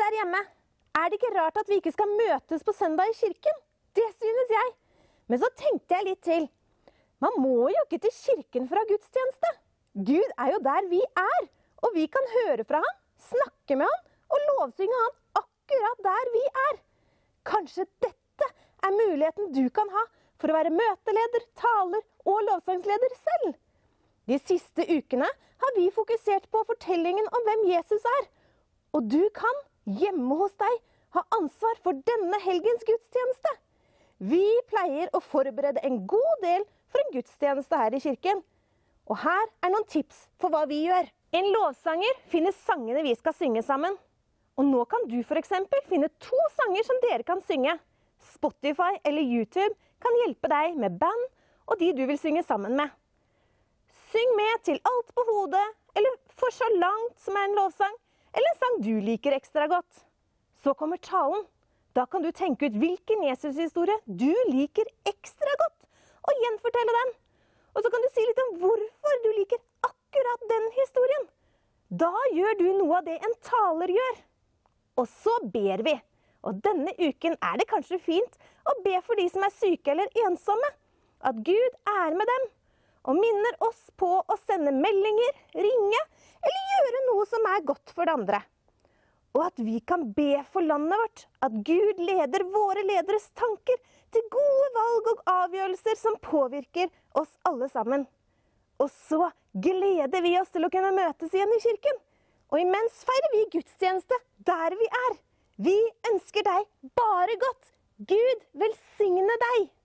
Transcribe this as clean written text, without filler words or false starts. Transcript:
der hjemme, er det ikke rart at vi ikke skal møtes på søndag i kirken? Det synes jeg. Men så tenkte jeg litt til. Man må jo ikke til kirken fra gudstjeneste. Gud er jo der vi er, og vi kan høre fra han, snakke med han og lovsynge han akkurat der vi er. Kanskje dette er muligheten du kan ha for å være møteleder, taler og lovsangsleder selv. De siste ukene har vi fokusert på fortellingen om hvem Jesus er. Og du kan, hjemme hos deg, ha ansvar for denne helgens gudstjeneste. Vi pleier å forberede en god del for en gudstjeneste her i kirken. Og her er noen tips for hva vi gjør. En lovsanger finner sangene vi skal synge sammen. Og nå kan du for eksempel finne 2 sanger som dere kan synge. Spotify eller YouTube kan hjelpe deg med band og de du vil synge sammen med. Syng med til Alt på hodet, eller For så langt, som er en lovsang, eller en sang du liker ekstra godt. Så kommer talen. Da kan du tenke ut hvilken Jesus-historie du liker ekstra godt, og gjenfortelle den. Og så kan du si litt om hvorfor du liker akkurat den historien. Da gjør du noe av det en taler gjør. Og så ber vi. Og denne uken er det kanskje fint å be for de som er syke eller ensomme. At Gud er med dem, og minner oss på å sende meldinger, ringe, eller gjøre noe som er godt for det andre. Og at vi kan be for landet vårt, at Gud leder våre lederes tanker til gode valg og avgjørelser som påvirker oss alle sammen. Og så gleder vi oss til å kunne møtes igjen i kirken. Og imens feirer vi gudstjeneste der vi er. Vi ønsker deg bare godt. Gud velsigne deg!